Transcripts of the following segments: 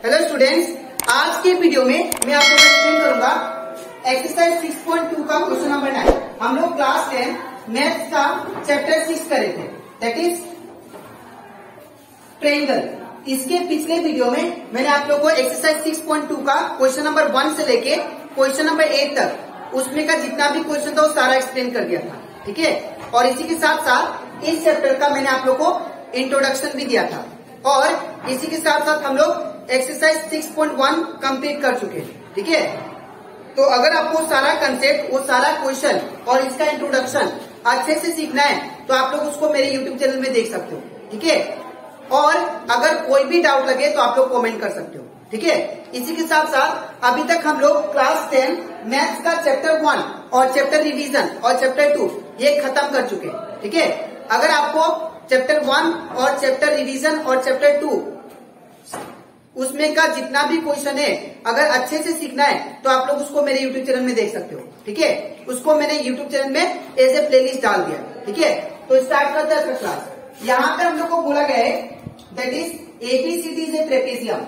Hello students, आज के video में मैं आपको एक्सप्लेन करूंगा एक्सरसाइज 6.2 का क्वेश्चन नंबर 9। हम लोग क्लास 10 मैथ्स का चैप्टर 6 करे थे, दैट इज ट्रायंगल। इसके पिछले वीडियो में मैंने आप लोगों को एक्सरसाइज 6.2 का क्वेश्चन नंबर 1 से लेके क्वेश्चन नंबर 8 तक उसमें का जितना भी क्वेश्चन था वो सारा एक्सप्लेन कर दिया था, ठीक है। और इसी के साथ साथ इस चैप्टर का मैंने आप लोग को इंट्रोडक्शन भी दिया था और इसी के साथ साथ हम लोग एक्सरसाइज 6.1 कंप्लीट कर चुके हैं, ठीक है। तो अगर आपको सारा कंसेप्ट, वो सारा क्वेश्चन और इसका इंट्रोडक्शन अच्छे से सीखना है तो आप लोग उसको मेरे यूट्यूब चैनल में देख सकते हो, ठीक है। और अगर कोई भी डाउट लगे तो आप लोग कमेंट कर सकते हो, ठीक है। इसी के साथ साथ अभी तक हम लोग क्लास 10 मैथ्स का चैप्टर 1 और चैप्टर रिवीजन और चैप्टर 2 ये खत्म कर चुके हैं, ठीक है। अगर आपको चैप्टर 1 और चैप्टर रिवीजन और चैप्टर 2 उसमें का जितना भी क्वेश्चन है अगर अच्छे से सीखना है तो आप लोग उसको मेरे यूट्यूब चैनल में देख सकते हो, ठीक है। उसको मैंने यूट्यूब चैनल में एज ए प्लेलिस्ट डाल दिया, ठीक है। तो स्टार्ट करते हैं क्लास। यहाँ पर हम लोग को बोला गया है that is ABCD is a trapezium.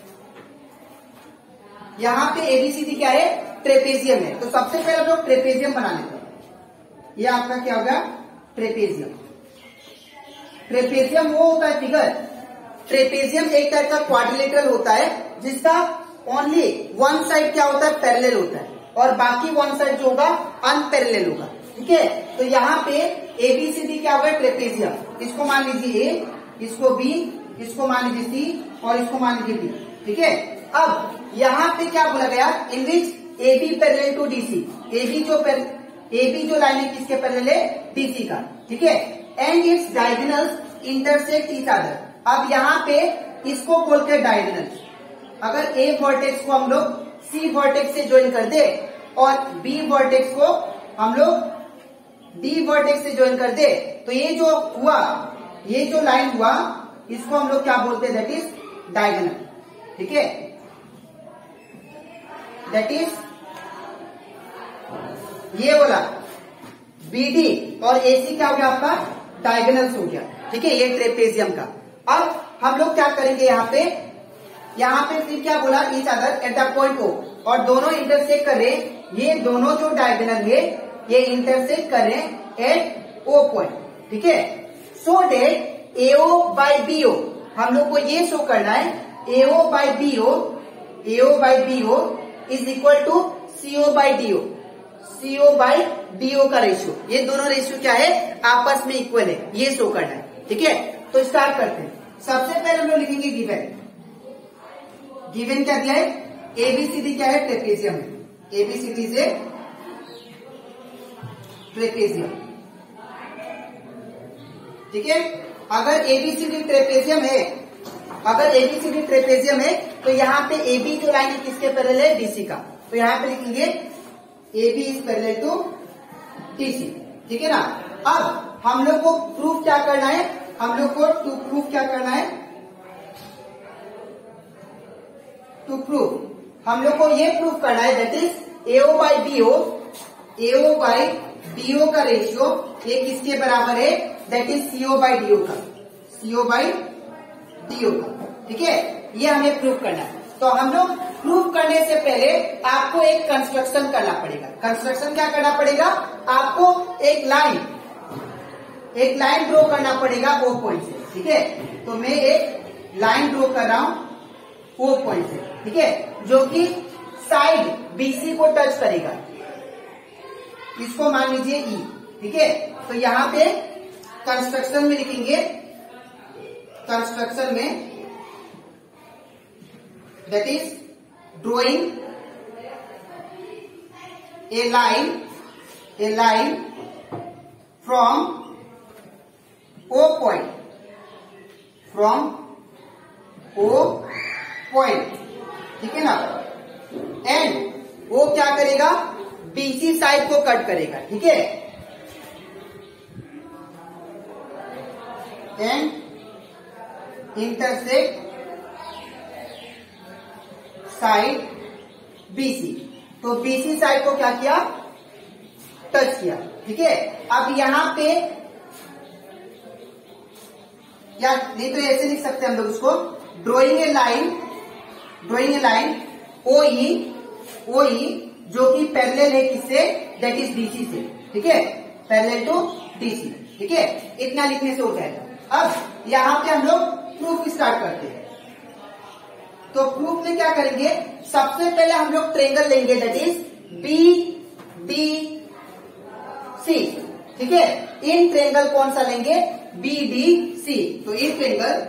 यहाँ पे एबीसीडी क्या है? ट्रेपेजियम है। तो सबसे पहले हम लोग ट्रेपेजियम बना लेते हैं। ये आपका क्या होगा? ट्रेपेजियम। ट्रेपेजियम वो होता है फिगर, ट्रेपेजियम एक टाइप का क्वाड्रिलेटरल होता है जिसका ओनली वन साइड क्या होता है? पैरेलल होता है और बाकी वन साइड जो होगा अनपैरेलल होगा, ठीक है। तो यहाँ पे एबीसीडी क्या होगा? ट्रेपेजियम। इसको मान लीजिए ए, इसको बी, इसको मान लीजिए सी और इसको मान लीजिए डी, ठीक है। अब यहाँ पे क्या बोला गया? In which AB parallel to DC. AB जो लाइन है किसके पैरेलल है? डीसी का, ठीक है। And its diagonals intersect each other. अब यहाँ पे इसको बोलते हैं डायगोनल। अगर ए वर्टेक्स को हम लोग सी वर्टेक्स से ज्वाइन कर दे और बी वर्टेक्स को हम लोग डी वर्टेक्स से ज्वाइन कर दे तो ये जो हुआ, ये जो लाइन हुआ इसको हम लोग क्या बोलते हैं? दैट इज डायगोनल, ठीक है। दैट इज ये बोला बीडी और एसी क्या हो गया? आपका डायगोनल्स हो गया, ठीक है। ये ट्रेपेजियम का। अब हम लोग क्या करेंगे? यहाँ पे फिर क्या बोला? Each other at the point O, और दोनों इंटरसेक्ट कर रहे, ये दोनों जो डायगोनल है ये इंटरसेक्ट कर रहे एट ओ पॉइंट, ठीक है। So that AO by BO, हम लोग को ये शो करना है AO by BO is equal to CO by DO. CO by DO का रेशियो, ये दोनों रेशियो क्या है? आपस में इक्वल है, ये शो करना है, ठीक है। तो स्टार्ट करते हैं। सबसे पहले हम लोग लिखेंगे गिवन। गिवन क्या दिया है? एबीसीडी क्या है? ट्रेपेजियम है। एबीसीडी से ट्रेपेजियम, ठीक है। अगर एबीसीडी ट्रेपेजियम है तो यहाँ पे एबी जो लाइन है किसके पैरेलल है? डीसी का। तो यहाँ पे लिखेंगे AB is parallel to DC, ठीक है ना। अब हम लोग को प्रूफ क्या करना है? हम लोग को टू प्रूफ क्या करना है? टू प्रूफ हम लोग को ये प्रूफ करना है that is AO by BO का रेशियो ये किसके बराबर है? That is CO by DO का, ठीक है। ये हमें प्रूफ करना है। तो हम लोग प्रूफ करने से पहले आपको एक कंस्ट्रक्शन करना पड़ेगा। कंस्ट्रक्शन क्या करना पड़ेगा? आपको एक लाइन ड्रॉ करना पड़ेगा वो पॉइंट से, ठीक है। तो मैं एक लाइन ड्रॉ कर रहा हूं वो पॉइंट से, ठीक है, जो कि साइड बीसी को टच करेगा। इसको मान लीजिए ई, ठीक है। तो यहां पे कंस्ट्रक्शन में लिखेंगे, कंस्ट्रक्शन में that is drawing a line from O point, ठीक है ना। एंड वो क्या करेगा? बीसी साइड को कट करेगा, ठीक है। एंड इंटरसेक्ट साइड बीसी, तो बीसी साइड को क्या किया? टच किया, ठीक है। अब यहां पे या नहीं तो ऐसे लिख सकते हैं हम लोग उसको, drawing a line drawing a line OE जो कि पैरेलल है किससे, दैट इज DC से, ठीक है, पैरेलल टू DC, ठीक है, इतना लिखने से हो जाएगा। अब यहाँ पे हम लोग प्रूफ स्टार्ट करते हैं। तो प्रूफ में क्या करेंगे, सबसे पहले हम लोग ट्रायंगल लेंगे दैट इज BDC, ठीक है। इन ट्रायंगल कौन सा लेंगे, BDC। तो इन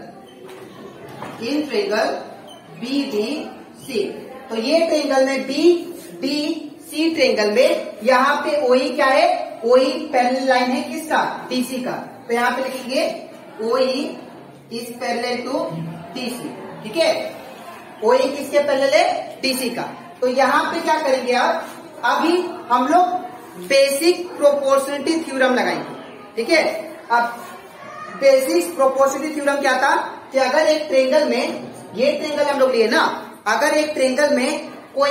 ट्रायंगल BDC, तो ये ट्रायंगल में BDC ट्रायंगल में यहाँ पे OE क्या है, OE पैरेलल लाइन है किसका, DC का। तो यहाँ पे लिखेंगे OE is parallel to DC, ठीक है। OE किसके पैरेलल है, DC का। तो यहाँ पे क्या करेंगे आप, अभी हम लोग बेसिक प्रोपोर्शनलिटी थ्योरम लगाएंगे, ठीक है। अब बेसिक प्रोपोर्शनलिटी थ्योरम क्या था कि अगर एक ट्रायंगल में, ये ट्रायंगल हम लोग लिए ना, अगर एक ट्रायंगल में कोई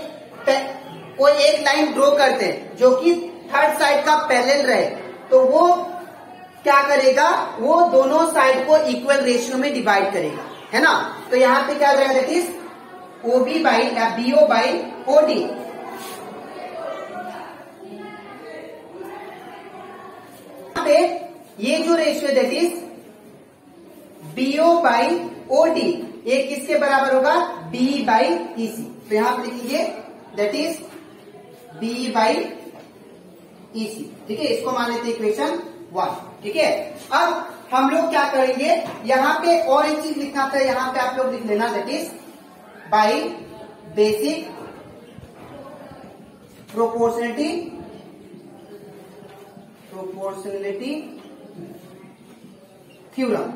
एक लाइन ड्रॉ करते हैं जो कि थर्ड साइड का पैरेलल रहे, तो वो क्या करेगा, वो दोनों साइड को इक्वल रेशियो में डिवाइड करेगा, है ना। तो यहाँ पे क्या रहेगा, दैट इज OB बाई या BO बाई OD। यहाँ पे ये जो ratio that is BO by OD, ये किसके बराबर होगा, B बाई EC। तो यहाँ पे लिखिए that is B by EC, ठीक है। इसको मान लेते हैं इक्वेशन 1, ठीक है। अब हम लोग क्या करेंगे, यहाँ पे और एक चीज लिखना था, यहाँ पे आप लोग लिख लेना that is by basic proportionality theorem,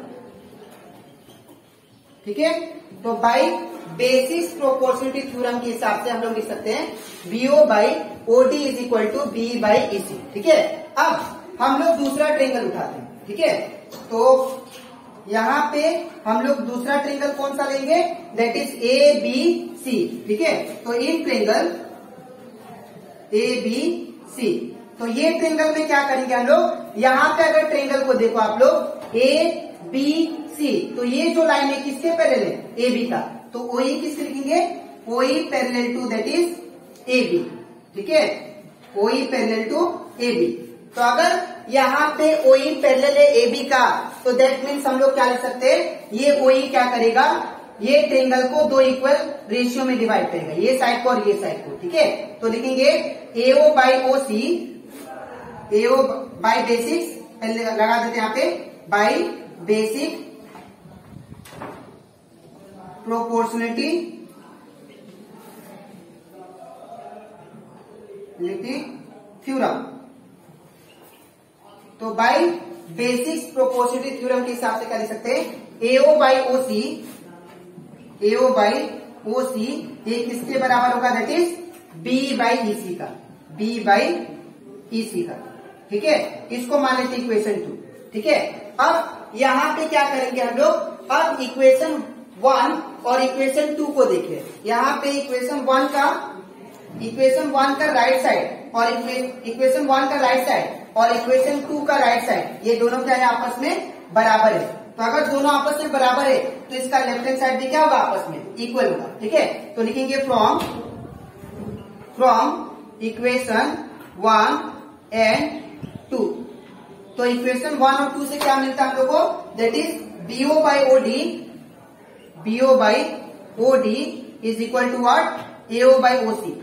ठीक है। तो बाई बेसिस प्रोपोर्शनलिटी थ्योरम के हिसाब से हम लोग लिख सकते हैं BO by OD is equal to B by EC, ठीक है। अब हम लोग दूसरा ट्रायंगल उठाते हैं, ठीक है। तो यहाँ पे हम लोग दूसरा ट्रायंगल कौन सा लेंगे, दैट इज ABC, ठीक है। तो इन ट्रायंगल ABC, तो ये ट्रायंगल में क्या करेंगे हम लोग, यहाँ पे अगर ट्रायंगल को देखो आप लोग ABC, तो ये जो लाइन है किसके पैरेलल है, AB का। तो OE किसके लिखेंगे, OE parallel to that is AB, ठीक है, OE पैरेलल टू AB। तो अगर यहाँ पे OE पैरेलल है AB का, तो दैट मीन्स हम लोग क्या लिख सकते हैं, ये OE क्या करेगा, ये ट्रायंगल को दो इक्वल रेशियो में डिवाइड करेगा, ये साइड को और ये साइड को, ठीक है। तो लिखेंगे AO by OC, AO by basics, पहले लगा देते हैं यहाँ पे, बाई बेसिक प्रोपोर्शनलिटी थ्योरम। तो बाई बेसिक्स प्रोपोर्शनलिटी थ्योरम के हिसाब से क्या लिख सकते हैं, AO by OC, AO by OC ये किसके बराबर होगा, that is B by EC का, B बाई EC का, ठीक है। इसको मान लेते इक्वेशन 2, ठीक है। अब यहाँ पे क्या करेंगे हम लोग, अब इक्वेशन 1 और इक्वेशन 2 को देखिए। यहाँ पे इक्वेशन 1 का राइट साइड और इक्वेशन 1 का राइट साइड और इक्वेशन 2 का राइट साइड, ये दोनों क्या है, आपस में बराबर है। तो अगर दोनों आपस में बराबर है तो इसका लेफ्ट हैंड साइड भी क्या होगा, आपस में इक्वल होगा, ठीक है। तो लिखेंगे फ्रॉम इक्वेशन 1 एंड 2। तो इक्वेशन 1 और 2 से क्या मिलता है हम लोग को, that is BO by OD is equal to what, AO by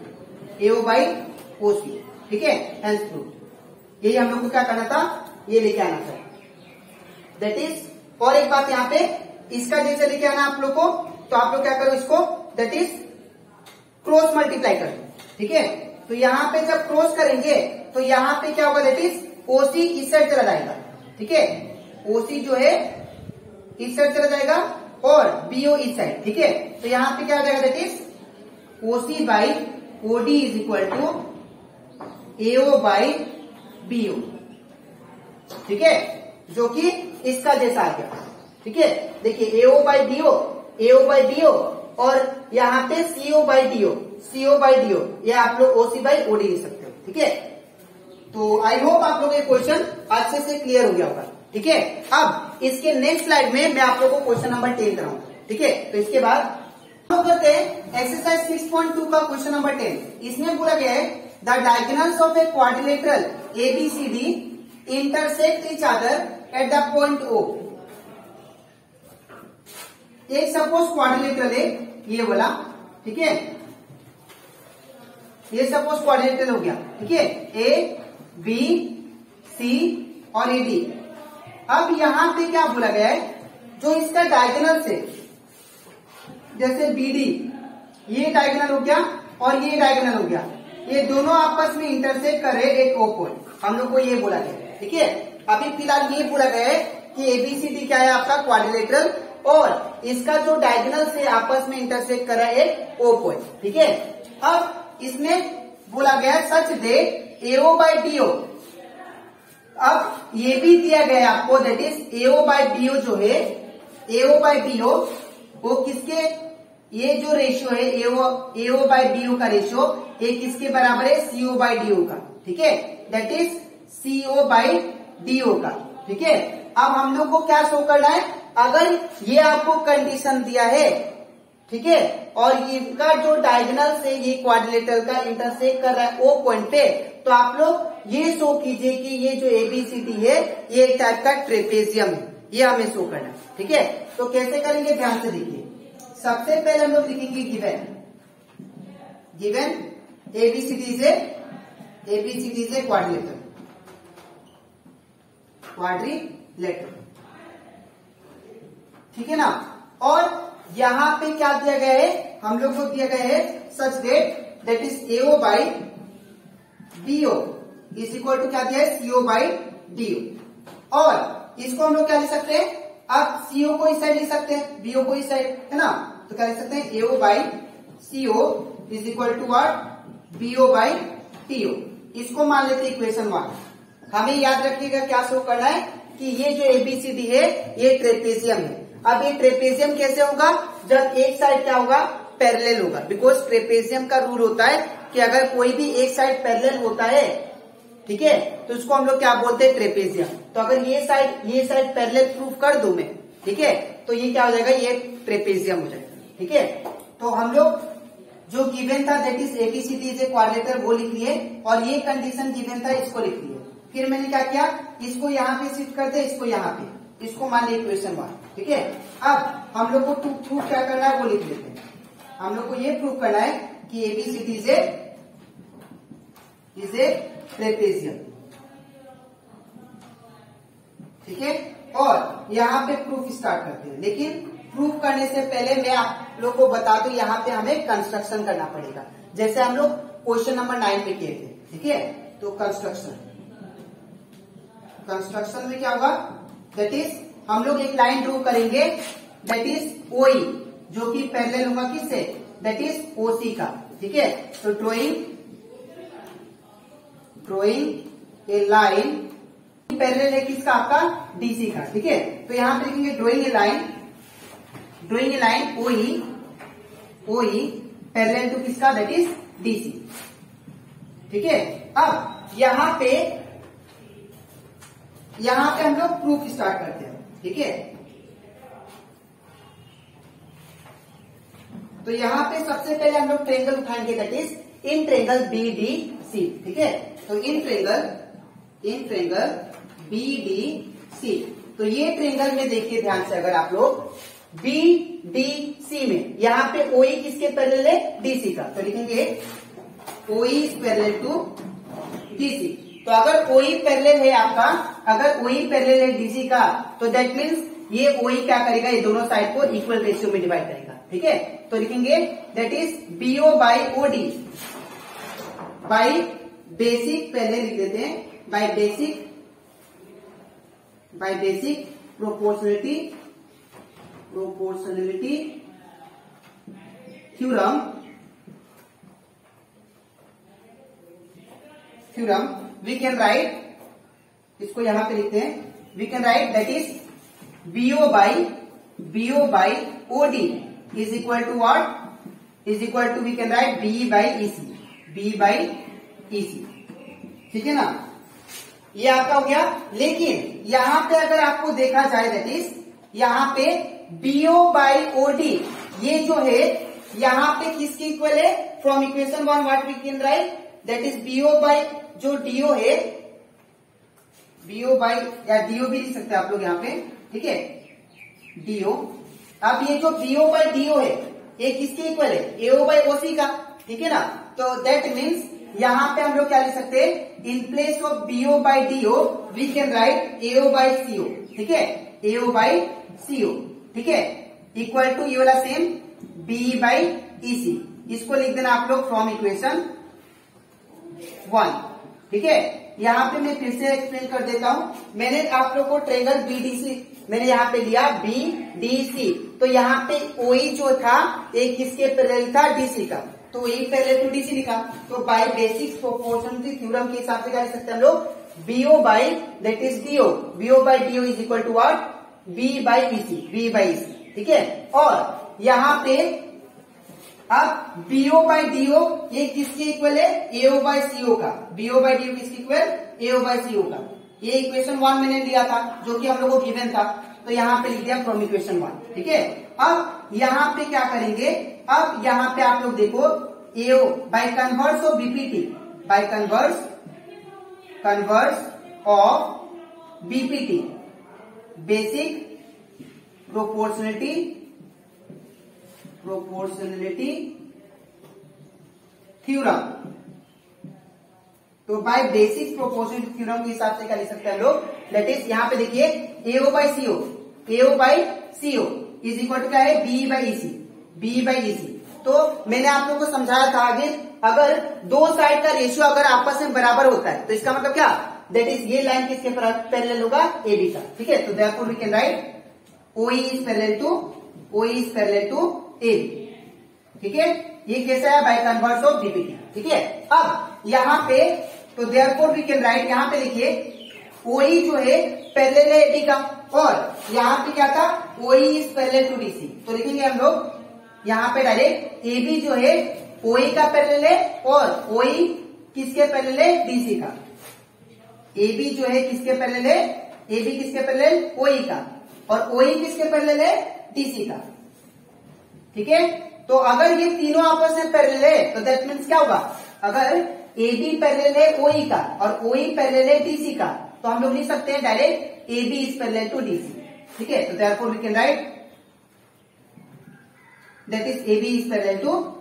OC, ठीक है। हेंस प्रूफ, यही हम लोग को क्या करना था, ये लेके आना था, दैट इज। और एक बात यहाँ पे, इसका जैसे लेके आना आप लोग को, तो आप लोग क्या करो इसको, दैट इज क्रॉस मल्टीप्लाई कर, ठीक है। तो यहाँ पे जब क्रॉस करेंगे तो यहाँ पे क्या होगा, दैट इज OC इस साइड चला जाएगा, ठीक है। OC जो है इस साइड चला जाएगा और BO इस साइड, ठीक है। तो यहाँ पे क्या हो जाएगा, that is OC by OD is equal to AO by BO, ठीक है, जो कि इसका जैसा आ गया, ठीक है। देखिए AO बाई BO और यहाँ पे CO बाई DO, ये आप लोग OC बाई OD लिख सकते हो, ठीक है। तो आई होप आप लोग ये क्वेश्चन अच्छे से क्लियर हो गया होगा, ठीक है। अब इसके नेक्स्ट स्लाइड में मैं आप लोगों को क्वेश्चन नंबर 10 कराऊंगा, ठीक है। तो इसके बाद लोग करते हैं एक्सरसाइज 6.2 का क्वेश्चन नंबर 10। इसमें बोला गया है the diagonals of a quadrilateral ABCD intersect each other at the point O। एक सपोज क्वाड्रिलेटरल है ये वाला, ठीक है, ये सपोज क्वाड्रिलेटरल हो गया, ठीक है, ए बी सी और ए डी। अब यहां पे क्या बोला गया है, जो इसका डायगोनल से जैसे बी डी, ये डायगोनल हो गया और ये डायगोनल हो गया, ये दोनों आपस में इंटरसेक्ट कर रहे एक ओ पॉइंट, हम लोग को ये बोला गया, ठीक है। अभी फिलहाल ये बोला गया है कि एबीसीडी क्या है आपका क्वाड्रिलेटरल, और इसका जो डायगोनल से आपस में इंटरसेक्ट कर रहा है एक ओ पॉइंट, ठीक है। अब इसमें बोला गया सच दे एओ बाई डीओ। अब ये भी दिया गया है आपको, that is AO by DO जो है, एओ बाई डीओ वो किसके, ये जो रेशियो है एओ बाई डीओ का रेशियो ये किसके बराबर है, सीओ बाई डीओ का, ठीक है, that is CO by DO का, ठीक है। अब हम लोग को क्या शो करना है, अगर ये आपको कंडीशन दिया है, ठीक है, और इनका जो डायगोनल से ये क्वाड्रिलेटरल का इंटरसेक्ट कर रहा है ओ पॉइंट पे, तो आप लोग ये शो कीजिए कि ये जो एबीसीडी है ये एक टाइप का ट्रेपेजियम है, ये हमें शो करना है, ठीक है। तो कैसे करेंगे, ध्यान से देखिए। सबसे पहले हम लोग लिखेंगे given ABCD is a quadrilateral, ठीक है ना। और यहां पे क्या दिया गया है, हम लोग को दिया गया है such that is AO by DO is equal to क्या दिया है, सीओ बाई डीओ। और इसको हम लोग क्या लिख सकते हैं, अब सीओ को इस साइड लिख सकते हैं, बीओ को इस साइड, है ना, तो क्या लिख सकते हैं, AO by CO is equal to what, BO by TO. इसको मान लेते हैं इक्वेशन 1। हमें याद रखिएगा क्या शो करना है कि ये जो एबीसीडी है ये ट्रेपेजियम है। अब ये ट्रेपेजियम कैसे होगा, जब एक साइड क्या होगा, पैरेलल होगा, बिकॉज ट्रेपेजियम का रूल होता है कि अगर कोई भी एक साइड पैरेलल होता है, ठीक है, तो उसको हम लोग क्या बोलते हैं, ट्रेपेजियम। तो अगर ये साइड पैरेलल प्रूफ कर दूं मैं, ठीक है, तो ये क्या हो जाएगा, ये ट्रेपेजियम हो जाएगा, ठीक है। तो हम लोग जो गिवन था that is ABCD is a quadrilateral वो लिख लिए, और ये कंडीशन गिवन था इसको लिख लिए। फिर मैंने क्या किया, इसको यहाँ पे शिफ्ट कर दे, इसको यहाँ पे, इसको मान लिया इक्वेशन 1, ठीक है। अब हम लोग को प्रूफ क्या करना है वो लिख लेते हैं। हम लोग को ये प्रूफ करना है कि एबीसीडी इज ए ट्रेपेजियम, ठीक है। और यहाँ पे प्रूफ स्टार्ट करते हैं, लेकिन प्रूफ करने से पहले मैं आप लोग को बता दूं यहाँ पे हमें कंस्ट्रक्शन करना पड़ेगा, जैसे हम लोग क्वेश्चन नंबर 9 पे किए थे, ठीक है। तो कंस्ट्रक्शन में क्या होगा, दैट इज हम लोग एक लाइन ड्रॉ करेंगे, दैट इज ओई, जो कि पैरेलल होगा किससे, दैट इज ओसी का, ठीक है। तो ड्रॉइंग ए लाइन पैरेलल है किसका, आपका डीसी का, ठीक है। तो यहां पे लिखेंगे drawing a line OE parallel to किसका, दैट इज डीसी, ठीक है। अब यहां पे हम लोग प्रूफ स्टार्ट करते हैं, ठीक है। तो यहां पे सबसे पहले हम लोग ट्रेंगल उठाएंगे, that is in triangle BDC, ठीक है। तो इन ट्रेंगल BDC, तो ये ट्रेंगल में देखिए ध्यान से, अगर आप लोग BDC में यहाँ पे OE किसके पैरेलल है, DC का, तो लिखेंगे OE is parallel to DC। तो अगर OE पैरेलल है आपका, अगर OE पैरेलल है DC का, तो दैट मीन्स ये OE क्या करेगा, ये दोनों साइड को इक्वल रेशियो में डिवाइड करेगा, ठीक है। तो लिखेंगे that is BO by OD by basic, पहले लिख देते हैं by basic proportionality theorem we can write, इसको यहां पे लिखते हैं, we can write that is BO by OD is equal to what, is equal to we can write BE by EC, ठीक है ना। ये आपका हो गया, लेकिन यहां पे अगर आपको देखा जाए दैट इज यहाँ पे BO बाई OD ये जो है यहाँ पे किसके इक्वल है, from equation 1 what we can write, that is BO by जो डीओ है, बीओ बाय या डीओ भी लिख सकते हैं आप लोग यहाँ पे, ठीक है, डीओ। अब ये जो बीओ बाय डीओ है ये किसके इक्वल है, एओ बाय ओसी का, ठीक है ना। तो दैट मीन्स यहाँ पे हम लोग क्या लिख सकते हैं, in place of BO by DO we can write AO by CO, ठीक है, एओ बाय सीओ, ठीक है, इक्वल टू ये वाला सेम बी बाय ईसी, इसको लिख देना आप लोग फ्रॉम इक्वेशन 1, ठीक है। यहाँ पे मैं फिर से एक्सप्लेन कर देता हूं, मैंने आप लोग को ट्रायंगल बीडीसी मैंने यहाँ पे लिया बीडीसी, तो यहाँ पे ओई जो था एक किसके पैरेलल था, डीसी का, तो ए पैरेलल टू डीसी लिखा। तो बाय बेसिक प्रोपोर्शनलिटी थ्योरम के हिसाब से क्या लिख सकते हैं हम लोग, BO by that is DO, BO by DO is equal to what, B by EC, B by EC, ठीक है। और यहाँ पे अब बीओ बाय डीओ ये किसके इक्वल है, एओ बाय सीओ का, बीओ बाय डीओ किसके इक्वल, एओ बाय सीओ का। ये इक्वेशन 1 मैंने लिया था जो कि हम लोगों को गिवन था, तो यहाँ पे लिख दिया फ्रॉम इक्वेशन 1, ठीक है। अब यहाँ पे क्या करेंगे, अब यहाँ पे आप लोग देखो AO by converse of BPT, by converse of BPT, basic proportionality theorem. तो बाय बेसिक प्रोपोर्शनलिटी थ्योरम के हिसाब से क्या लिख सकते हैं हम लोग, दैट इज यहाँ पे देखिए AO by CO, AO by CO is equal to क्या है, B by EC, B by EC. तो मैंने आप लोगों को समझाया था आगे, अगर दो साइड का रेशियो अगर आपस में बराबर होता है तो इसका मतलब क्या, दैट इज ये लाइन किसके पैरेलल होगा, ए बी का, ठीक है। तो therefore we can write OE is parallel to A B, ठीक है। ये कैसा है, बाय कन्वर्स ऑफ बीपीटी, ठीक है। अब यहाँ पे तो देयरफॉर वी कैन राइट, यहाँ पे देखिए ओई जो है पैरेलल है एबी का, और यहाँ पे क्या था, ओई इज पैरेलल टू डीसी, तो लिखेंगे हम लोग यहाँ पे डायरेक्ट एबी जो है ओई का पैरेलल है, और ओई किसके पैरेलल है, डीसी का। एबी जो है किसके पैरेलल है, एबी किसके पैरेलल, ओई का, और ओई किसके पैरेलल है, डीसी का, ठीक है। तो अगर ये तीनों आपस में पैरेलल है तो दैट मीन्स क्या होगा, अगर एबी पैरेलल है ओई का और ओई पैरेलल है डीसी का, तो हम लोग लिख सकते हैं direct AB is parallel to DC, ठीक है। तो therefore we can write that is AB is parallel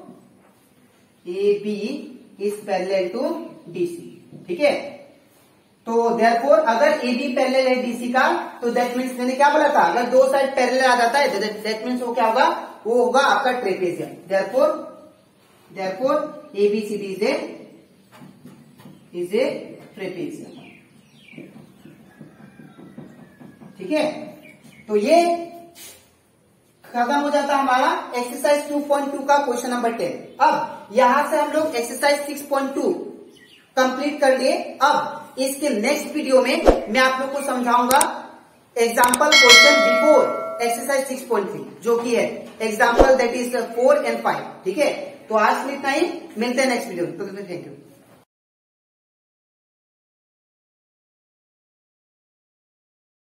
to DC, ठीक है। तो देयरफॉर अगर एबी पैरेलल है डीसी का, तो दैट मीन्स मैंने क्या बोला था, अगर दो साइड पैरेलल आ जाता है दैट मीन्स वो क्या होगा, वो होगा आपका trapezium. Therefore ABCD is a trapezium, ठीक है। तो ये खत्म हो जाता हमारा एक्सरसाइज 2.2 का क्वेश्चन नंबर 10। अब यहां से हम लोग एक्सरसाइज 6.2 कंप्लीट कर लिए। अब इसके नेक्स्ट वीडियो में मैं आप लोग को समझाऊंगा एग्जाम्पल क्वेश्चन बिफोर एक्सरसाइज 6.3 जो कि है एग्जाम्पल दैट इज 4 and 5, ठीक है। तो आज में इतना ही, मिलते हैं नेक्स्ट वीडियो में, तो थैंक यू।